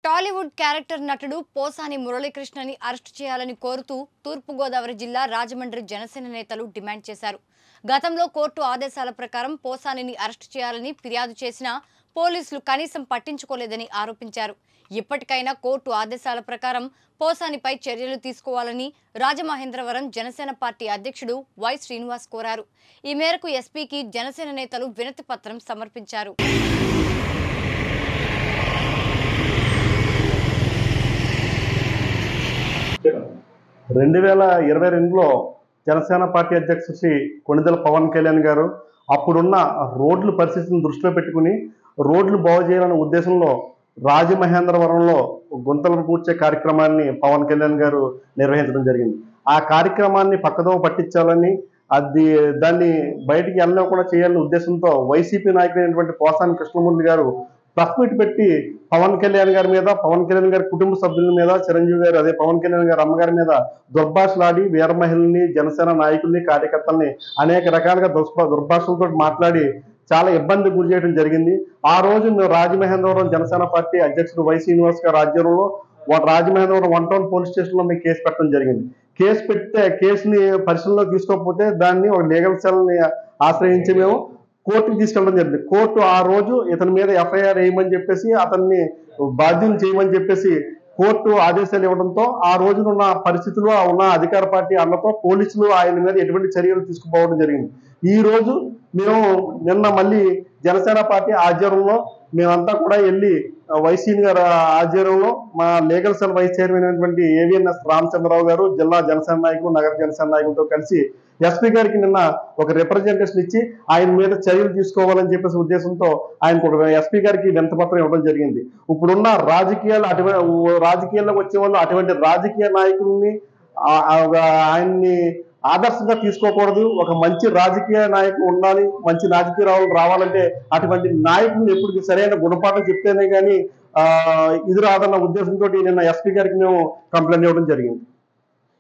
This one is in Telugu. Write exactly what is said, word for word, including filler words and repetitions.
టాలీవుడ్ క్యారెక్టర్ నటుడు పోసాని మురళీకృష్ణని అరెస్ట్ చేయాలని కోరుతూ తూర్పు గోదావరి జిల్లా రాజమండ్రి జనసేన నేతలు డిమాండ్ చేశారు. గతంలో కోర్టు ఆదేశాల ప్రకారం పోసానిని అరెస్ట్ చేయాలని ఫిర్యాదు చేసినా పోలీసులు కనీసం పట్టించుకోలేదని ఆరోపించారు. ఇప్పటికైనా కోర్టు ఆదేశాల ప్రకారం పోసానిపై చర్యలు తీసుకోవాలని రాజమహేంద్రవరం జనసేన పార్టీ అధ్యక్షుడు వై శ్రీనివాస్ కోరారు. ఈ మేరకు ఎస్పీకి జనసేన నేతలు వినతి పత్రం సమర్పించారు. రెండు వేల ఇరవై రెండులో జనసేన పార్టీ అధ్యక్షుడు శ్రీ కొణిదెల పవన్ కళ్యాణ్ గారు అప్పుడున్న రోడ్ల పరిస్థితిని దృష్టిలో పెట్టుకుని రోడ్లు బాగు చేయాలనే ఉద్దేశంలో రాజమహేంద్రవరంలో గుంతలు పూడ్చే కార్యక్రమాన్ని పవన్ కళ్యాణ్ గారు నిర్వహించడం జరిగింది. ఆ కార్యక్రమాన్ని పక్కదోవ పట్టించాలని, అది దాన్ని బయటికి వెళ్ళకుండా చేయాలనే ఉద్దేశంతో వైసీపీ నాయకుడైనటువంటి పోసాని కృష్ణమూర్తి గారు ప్రెస్ మీట్ పెట్టి పవన్ కళ్యాణ్ గారి మీద, పవన్ కళ్యాణ్ గారి కుటుంబ సభ్యుల మీద, చిరంజీవి గారు అదే పవన్ కళ్యాణ్ గారి అమ్మగారి మీద దుర్భాషలాడి వీర మహిళల్ని, జనసేన నాయకుల్ని, కార్యకర్తల్ని అనేక రకాలుగా దుష్ప దుర్భాషలతో మాట్లాడి చాలా ఇబ్బంది గురి చేయడం జరిగింది. ఆ రోజు మేము రాజమహేంద్రవరం జనసేన పార్టీ అధ్యక్షుడు వై శ్రీనివాస్ గారి ఆధ్వర్యంలో రాజమహేంద్రవరం వన్ టౌన్ పోలీస్ స్టేషన్లో మేము కేసు పెట్టడం జరిగింది. కేసు పెడితే కేసుని పరిశీలనలో తీసుకోకపోతే దాన్ని ఒక లీగల్ సెల్ని ఆశ్రయించి మేము కోర్టుకి తీసుకెళ్ళడం జరిగింది. కోర్టు ఆ రోజు ఇతని మీద ఎఫ్ఐఆర్ వేయమని చెప్పేసి, అతన్ని బాధ్యులు చేయమని చెప్పేసి కోర్టు ఆదేశాలు ఇవ్వడంతో ఆ రోజున ఉన్న పరిస్థితులు ఉన్న అధికార పార్టీ అన్నతో పోలీసులు ఆయన మీద ఎటువంటి చర్యలు తీసుకుపోవడం జరిగింది. ఈ రోజు మేము నిన్న మళ్ళీ జనసేన పార్టీ ఆధ్వర్యంలో మేమంతా కూడా వెళ్ళి వైసీని గారి ఆధ్వర్యంలో మా లీగల్ సెల్ వైస్ చైర్మన్ అయినటువంటి ఏవిఎన్ఎస్ రామచంద్రరావు గారు, జిల్లా జనసేన నాయకులు, నగర జనసేన నాయకులతో కలిసి ఎస్పీ గారికి నిన్న ఒక రిప్రజెంటేషన్ ఇచ్చి ఆయన మీద చర్యలు తీసుకోవాలని చెప్పేసి ఉద్దేశంతో ఆయనకు ఎస్పీ గారికి వినతిపత్రం ఇవ్వడం జరిగింది. ఇప్పుడున్న రాజకీయాలు అటువంటి రాజకీయాల్లోకి వచ్చే వాళ్ళు అటువంటి రాజకీయ నాయకుల్ని ఆయన్ని ఆదర్శంగా తీసుకోకూడదు. ఒక మంచి రాజకీయ నాయకులు ఉండాలి. మంచి రాజకీయ రావాలంటే అటువంటి నాయకులను ఎప్పుడు సరైన గుణపాఠం చెప్తేనే కానీ ఆ ఇది రాదన్న ఉద్దేశంతో నిన్న ఎస్పీ గారికి మేము కంప్లైంట్ ఇవ్వడం జరిగింది.